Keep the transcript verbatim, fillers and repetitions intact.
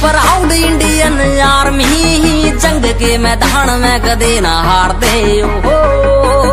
Proud Indian army, जंग के मैदान में कदे ना हारते हो।